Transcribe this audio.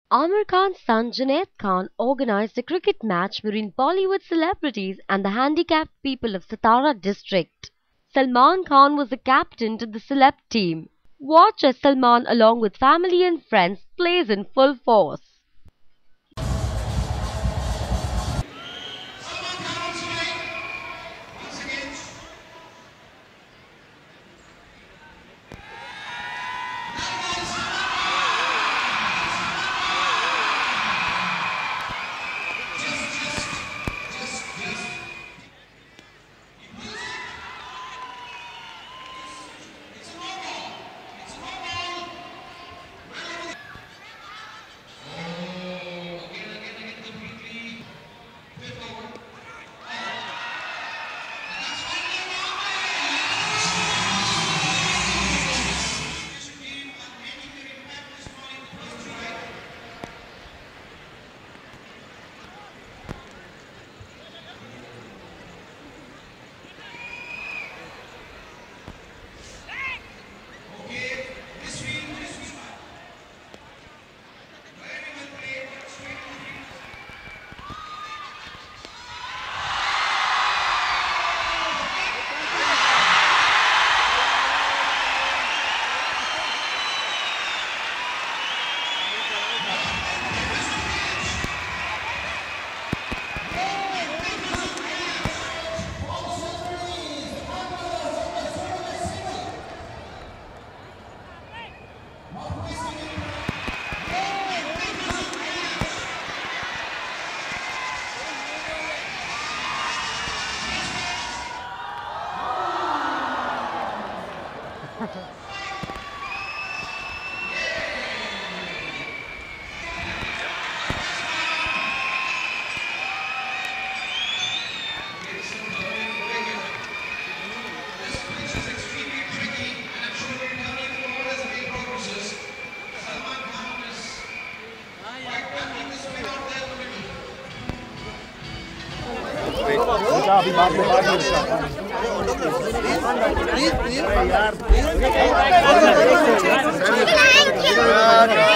Aamir Khan's son Junaid Khan organized a cricket match between Bollywood celebrities and the handicapped people of Satara district. Salman Khan was the captain to the celeb team. Watch as Salman, along with family and friends, plays in full force. अभी बात में यार